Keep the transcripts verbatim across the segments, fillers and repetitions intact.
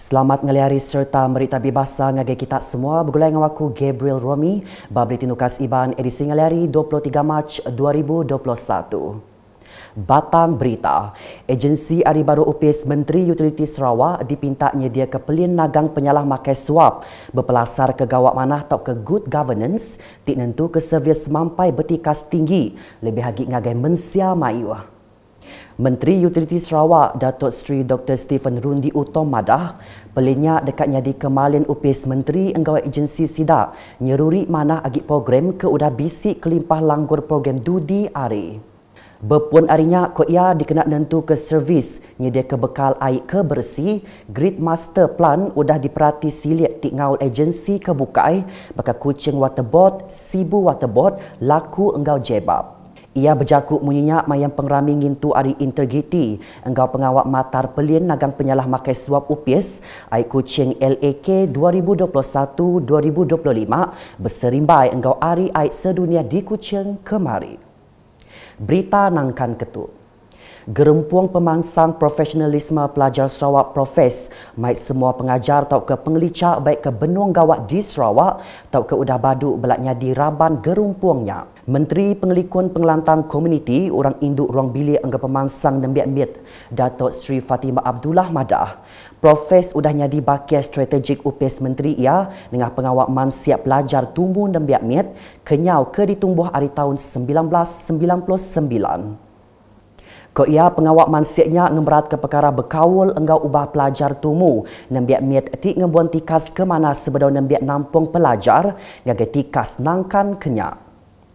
Selamat ngeliari serta merita bebasa ngagai kita semua bergulai dengan aku Gabriel Romi babli tinukas Iban edisi ngeliari dua puluh tiga Mac dua ribu dua puluh satu. Batang berita, Agensi Hari Baru U P I S Menteri Utiliti Sarawak dipinta nyedia ke pelin nagang penyalah makai suap berpelasar ke gawak manah atau ke good governance tik nentu ke servis mampai bertikas tinggi lebih lagi ngagai mensia mayu. Menteri Utiliti Sarawak Datuk Seri Doktor Stephen Rundi Utom madah pelinnya dekat nyadi kemalin U P I S Menteri Enggawai Agensi Sidak nyeruri manah agi program ke udah bisik kelimpah langgur program Dudi Ari. Berpun arinya ko ia dikena nentu ke servis nyedia ke bekal air ke bersih grid master plan udah diperhati silit tik ngaul agensi ke bukai bakal kucing waterboard sibu waterboard laku enggau jebab. Ia berjakuk munyinya mayang pengrami ngintu ari integriti enggau pengawak matar pelin nagang penyalah makai suap U P I S ai kucing L A K dua ribu dua puluh satu dua ribu dua puluh lima berserimbai enggau ari ai sedunia di kucing kemari. Berita nangkan ketut. Gerempuang pemangsang profesionalisme pelajar Sarawak Profes, baik semua pengajar atau ke pengelicak baik ke benung gawat di Sarawak atau ke udah badu belaknya di raban gerumpuangnya. Menteri Pengelikun Pengelantang Komuniti Orang Induk Ruang Bilik Angga Pemangsang Nembiak Mit Datuk Seri Fatimah Abdullah madah Profes udah nyadi bakia strategik U P I S Menteri ia dengan pengawak mansiap pelajar tumbuh Nembiak Mit kenyau ke ditumbuh hari tahun sembilan belas sembilan puluh sembilan. Ko ia pengawak mansiaknya ngemberat ke perkara berkawul enggau ubah pelajar tumu nembiak miat tik ngembuan tikas ke mana sebedau nembiak nampung pelajar ngagai tikas nangkan kenyak.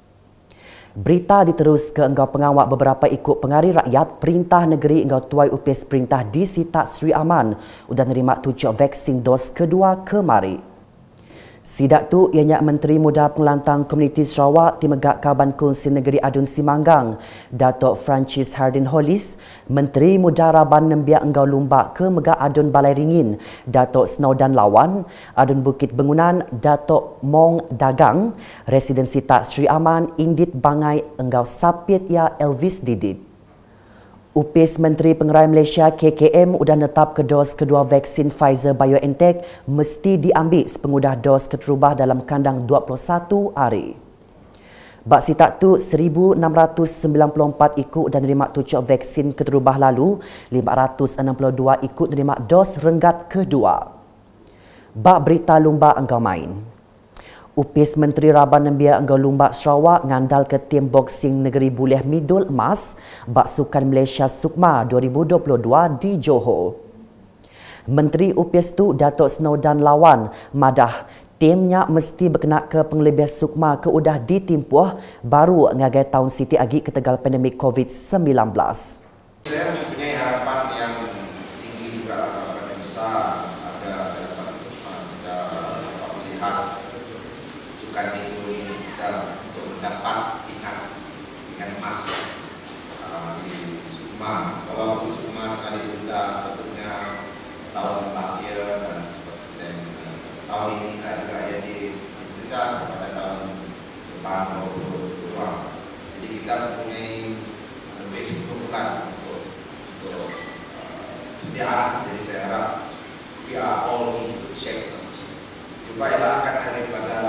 Berita diterus ke enggau pengawak beberapa ikut pengari rakyat Perintah Negeri enggau tuai U P I S Perintah di Sitak Sri Aman udah nerima tujuh vaksin dos kedua kemari. Sidak tu ianya Menteri Muda Pengelantang Komuniti Sarawak Timegak Kaban Kongsi Negeri Adun Simanggang Datuk Francis Hardin Hollis, Menteri Muda Raban Nembiak Enggau Lumbak ke Megak Adun Balai Ringin Datuk Snowdan Lawan, Adun Bukit Bengunan Datuk Mong Dagang, Residen Sitak Sri Aman Indit Bangai Enggau Sapit ya Elvis Didit. U P I S Menteri Pengerai Malaysia K K M udah netap ke dos kedua vaksin Pfizer BioNTech mesti diambil sepengudah dos keterubah dalam kandang dua puluh satu hari. Bak sitak tu seribu enam ratus sembilan puluh empat ikut dan nerima tujuh vaksin keterubah lalu, lima ratus enam puluh dua ikut nerima dos renggat kedua. Bak berita lumba enggau main. U P I S Menteri Raban Nembiak Enggau Lumbak Sarawak ngandal ke tim boksing Negeri Buleh Midul Emas Bak Sukan Malaysia Sukma dua ribu dua puluh dua di Johor. Menteri U P I S tu Datuk Snowdan Lawan madah timnya mesti berkenak ke penglebih Sukma ke udah ditimpuh baru ngagai tahun siti agi ketegal pandemik COVID sembilan belas. Saya mempunyai harapan yang tinggi juga harapan yang besar agar saya dapat dapat melihat sukan itu kita untuk mendapat pingat pingat emas uh, di Sukma. Walaupun Sukma telah ditunda sepatutnya tahun last year dan dan uh, tahun ini kita juga jadi ditunda kepada tahun depan dua ribu dua puluh dua. Jadi kita mempunyai lebih sepuluh bulan untuk untuk uh, persediaan. Jadi saya harap we are all in good shape. Cuba elakkan daripada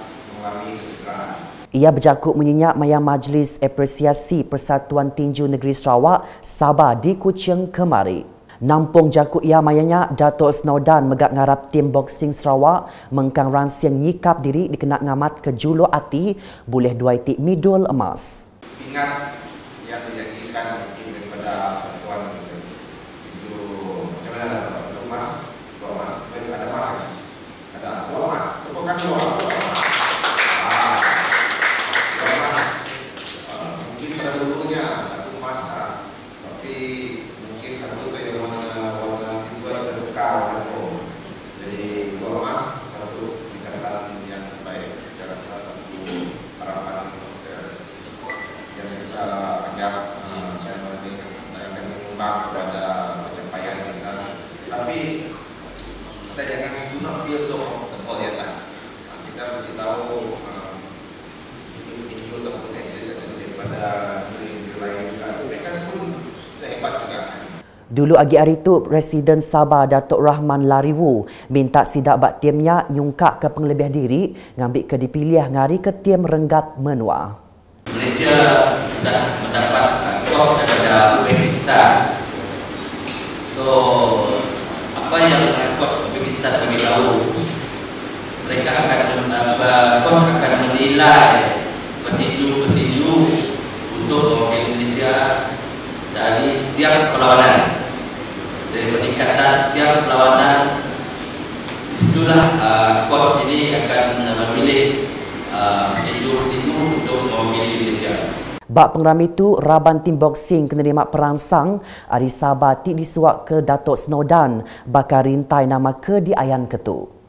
ia berjakuk menyenyak mayang Majlis Apresiasi Persatuan Tinju Negeri Sarawak Sabah di Kuching kemari. Nampung jakuk ia mayanya Datuk Snowdan megak ngarap tim boksing Sarawak mengkang ransiang nyikap diri dikenak ngamat ke juluk ati boleh dua itik midul emas. Ingat yang dijanjikan mungkin daripada Persatuan Tinju macam mana satu emas, dua emas, ada emas kan? Ada dua emas, tepukan dua. Jadi dua emas, satu ikatan yang baik. Saya rasa satu harapan yang kita anggap saya akan menyumbang kepada pencapaian kita. Tapi kita jangan do not feel so comfortable ya kan. Kita mesti tahu individu ataupun agent daripada negeri-negeri lain juga. Mereka pun sehebat juga. Dulu agi hari tu, Presiden Sabah Datuk Rahman Lariwu minta sidak bak timnya nyungkak ke penglebih diri ngambil ke dipilih ngari ke tim Renggat Menua. Malaysia sudah mendapat kos daripada Uzbekistan. So, apa yang kos Uzbekistan bagi tahu, mereka akan kos akan menilai petinju-petinju untuk mewakili Malaysia dari setiap perlawanan, dari peningkatan setiap perlawanan. Disitulah uh, kos ini akan uh, memilih petinju-petinju uh, untuk mewakili Malaysia. Bak pengerami itu, Raban tim boksing penerima perangsang Ari Sabah ti disuak ke Datuk Snowdan bakal rintai nama ke di Ayan Ketu.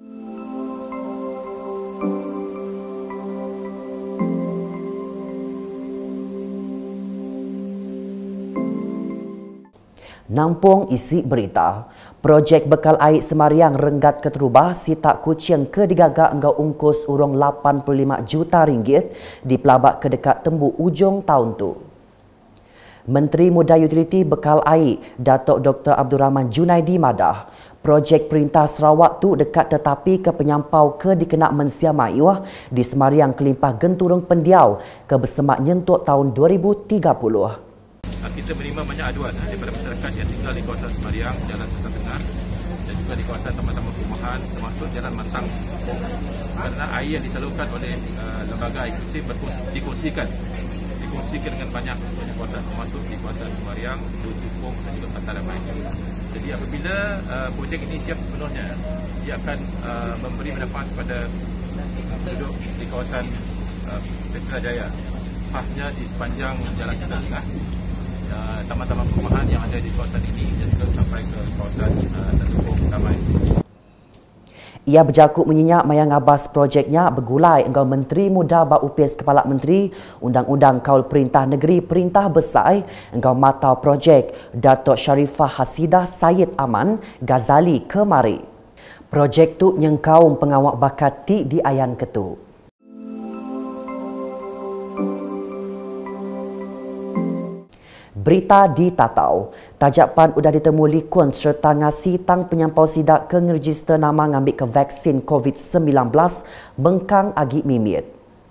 Nampung isi berita. Projek bekal air Semariang Renggat Keterubah sitak kucing ke digagak enggau ungkus urung lapan puluh lima juta ringgit di pelabak ke dekat tembu ujung tahun tu. Menteri Muda Utiliti Bekal Air Datuk Doktor Abdul Rahman Junaidi madah projek Perintah Sarawak tu dekat tetapi ke penyampau ke dikenak Mensia Mayuh di Semariang kelimpah genturung pendiau ke bersemak nyentuk tahun dua ribu tiga puluh. Kita menerima banyak aduan daripada masyarakat yang tinggal di kawasan Semariang, Jalan Sultan Tengah dan juga di kawasan taman-taman perumahan termasuk Jalan Mantang kerana air yang disalurkan oleh uh, lembaga air kucing dikongsikan dikongsikan dengan banyak banyak kawasan termasuk di kawasan Semariang, Tupung dan juga Pantai Lamai. Jadi apabila uh, projek ini siap sepenuhnya, ia akan uh, memberi manfaat kepada uh, penduduk di kawasan uh, Putrajaya, khasnya di sepanjang Jalan Sultan Tengah, Uh, taman-taman perumahan yang ada di kawasan ini dan juga sampai ke kawasan uh, Tupung Damai. Ia berjakut menyenyak mayang abas projeknya bergulai engkau Menteri Muda Bak Upis Kepala Menteri Undang-Undang Kaul Perintah Negeri Perintah Besar engkau matau projek Datuk Sharifah Hasidah Syed Aman Ghazali kemari. Projek tu nyengkaum pengawak bakat ti di Ayan Ketu. Berita di Tatau, tajapan udah ditemu likun serta ngasi tang penyampau sidak ke ngeregister nama ngambil ke vaksin COVID sembilan belas bengkang agi mimit.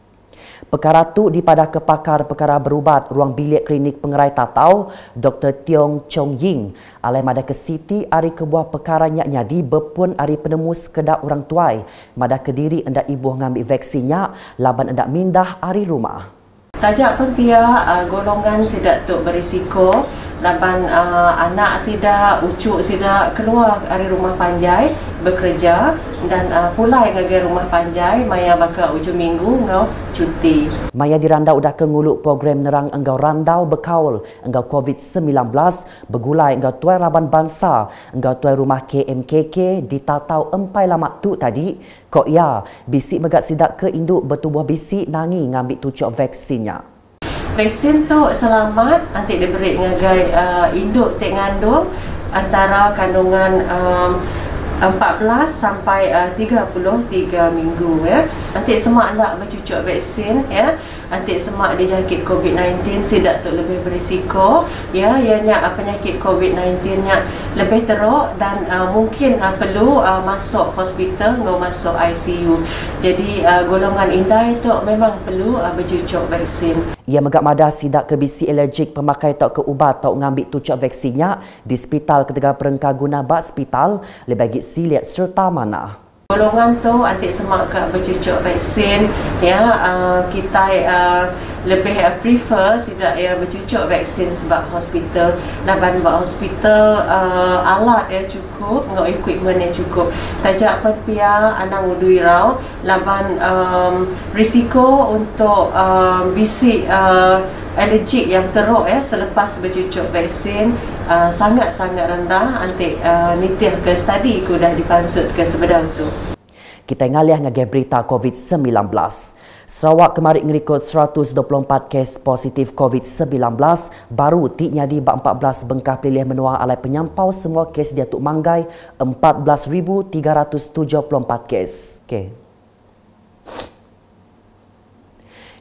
Perkara tu dipadah ke pakar perkara berubat ruang bilik klinik pengerai Tatau, Doktor Tiong Chong Ying, alai madah ke Siti ari kebuah perkara nyak nyadi berpun ari penemu sekedar orang tuai, madah ke diri hendak ibu ngambil vaksinnya, laban hendak mindah ari rumah. Tajak pun pihak uh, golongan sidak tu berisiko laban uh, anak sidak, ucuk sidak keluar dari rumah panjai bekerja dan uh, pulai ngagi rumah panjai maya bakal ujung minggu ngau cuti. Maya dirandau udah kenguluk program nerang enggau randau bekaul enggau COVID sembilan belas begulai enggau tuai raban bangsa enggau tuai rumah K M K K di Tatau empai lamak tu tadi kok ya bisik megak sidak ke induk bertubuh bisik nangi ngambil tucuk vaksinnya. Vaksin tu selamat nanti diberi ngagai uh, induk tek ngandung antara kandungan um, empat belas sampai uh, tiga puluh tiga minggu ya. Nanti semua nak bercucuk vaksin ya. Nanti semua dijangkit COVID sembilan belas sidak tu lebih berisiko ya, ianya penyakit COVID sembilan belas nya lebih teruk dan uh, mungkin uh, perlu uh, masuk hospital ngau masuk I C U. Jadi uh, golongan indah itu memang perlu uh, bercucuk vaksin. Ia megak madah sidak ke bisi alergik pemakai tok ke ubat tok ngambil tucuk vaksinnya di Hospital Ketegar Perengka guna bak hospital lebih bagi silit serta mana. Golongan tu nanti semak ke bercucuk vaksin ya, uh, kita uh, lebih uh, prefer sidak ya bercucuk vaksin sebab hospital laban buat hospital uh, alat ya cukup ngau equipment yang cukup. Tajak pia anang udui rau laban um, risiko untuk um, bisik uh, alergik yang teruk ya selepas bercucuk vaksin uh, sangat-sangat rendah. Nanti uh, nitih ke study ku dah dipansut ke sebedang tu. Kita ngalih ngagai berita COVID sembilan belas. Sarawak kemarin ngerikut seratus dua puluh empat kes positif COVID sembilan belas baru ti nyadi bak empat belas bengkah pilih menua alai penyampau semua kes dia tuk manggai empat belas ribu tiga ratus tujuh puluh empat kes. Okey.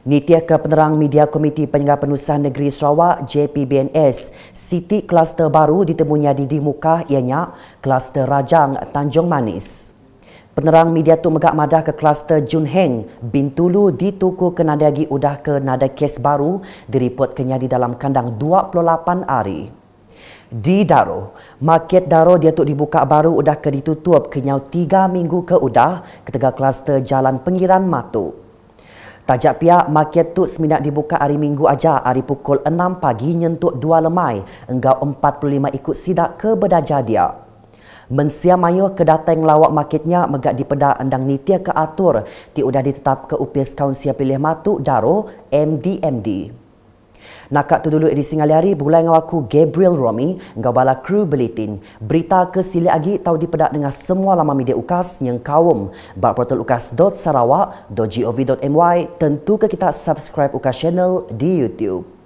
Nitia ke Penerang Media Komiti Penyelenggara Penurusan Negeri Sarawak J P B N S, Siti kluster baru ditemunya di di muka ianya kluster Rajang Tanjung Manis. Penerang media tu megak madah ke kluster Jun Heng, Bintulu di Tuku Kenadagi udah ke nada kes baru diripot kenya di dalam kandang dua puluh lapan hari. Di Daro, market Daro dia tu dibuka baru udah ke ditutup kenyau tiga minggu ke udah ketega kluster Jalan Pengiran Matu. Tajak pihak market tu seminat dibuka hari Minggu aja hari pukul enam pagi nyentuk dua lemai enggau empat puluh lima ikut sidak ke bedaja dia. Mensia mayo kedatang lawak marketnya megak dipeda endang nitia ke atur ti udah ditetap ke U P S Kaunsil Pilih Matu Daro M D M D. Nakak tu dulu edisi ngali bulan dengan aku Gabriel Romi ngau bala kru Bulletin. Berita ke sili agi tahu dipedak dengan semua laman media UKAS yang kaum. Bak portal ukas dot sarawak dot gov dot my tentu ke kita subscribe UKAS channel di YouTube.